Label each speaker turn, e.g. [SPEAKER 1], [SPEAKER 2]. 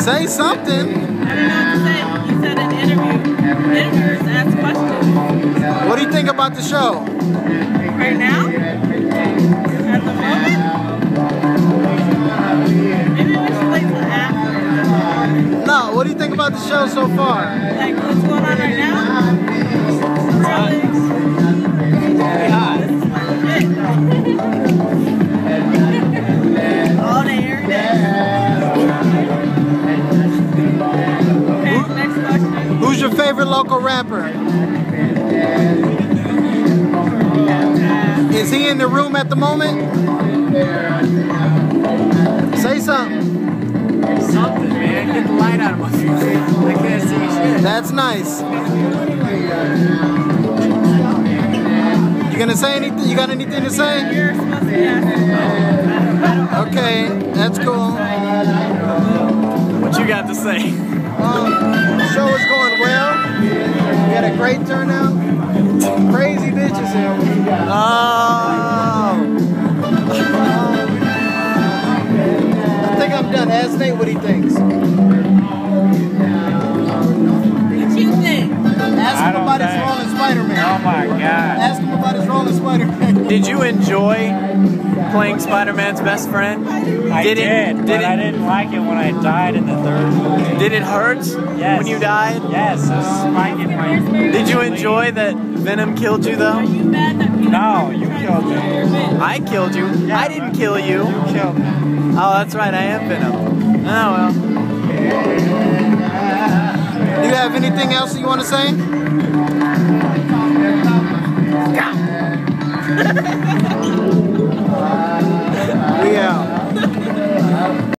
[SPEAKER 1] Say something.
[SPEAKER 2] I don't know what to say. You said an interview. Interviewers ask questions.
[SPEAKER 1] What do you think about the show?
[SPEAKER 2] Right now? At the moment? Maybe we should wait till after.
[SPEAKER 1] No, what do you think about the show so far?
[SPEAKER 2] Like what's going on right now? Really?
[SPEAKER 3] Very hot.
[SPEAKER 2] This is my shit. All day, every day. Okay, next question.
[SPEAKER 1] Who's your favorite local rapper? Is he in the room at the moment? Say something.
[SPEAKER 3] Something, man. Get the light out of my face. I can't see shit.
[SPEAKER 1] That's nice. You gonna say anything? You got anything to say?
[SPEAKER 2] You're supposed to be asking.
[SPEAKER 1] Okay, that's cool.
[SPEAKER 3] What you got to say?
[SPEAKER 1] The show is going well. We had a great turnout. Crazy bitches here. I think I'm done. Ask Nate what he thinks.
[SPEAKER 2] What you think?
[SPEAKER 1] Ask him about his role in Spider-Man.
[SPEAKER 3] Oh my god.
[SPEAKER 1] Ask him about his role in Spider-Man.
[SPEAKER 3] Did you enjoy playing Spider-Man's best friend?
[SPEAKER 4] I did, but I didn't like it when I died in the third movie.
[SPEAKER 3] Did it hurt when you died?
[SPEAKER 4] Yes, a spike in my...
[SPEAKER 3] Did you enjoy that Venom killed you though?
[SPEAKER 2] Are you mad that Peter
[SPEAKER 4] No, you killed me.
[SPEAKER 3] I killed you.
[SPEAKER 4] Yeah,
[SPEAKER 3] I didn't kill you.
[SPEAKER 4] You killed me.
[SPEAKER 3] Oh, that's right. I am Venom. Oh well.
[SPEAKER 1] Do you have anything else you want to say?